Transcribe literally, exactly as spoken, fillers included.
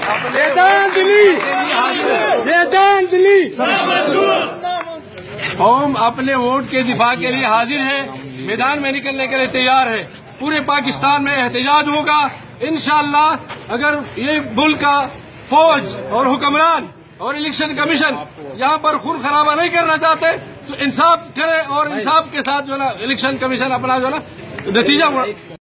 ये दांदली, ये दांदली। हम अपने वोट के दिफा के लिए हाजिर हैं, मैदान में निकलने के लिए तैयार है। पूरे पाकिस्तान में एहतजाज होगा इंशाअल्लाह। अगर ये मुल्क का फौज और हुक्मरान और इलेक्शन कमीशन यहाँ पर खून खराबा नहीं करना चाहते तो इंसाफ करे और इंसाफ के साथ जो ना इलेक्शन कमीशन अपना जो ना नतीजा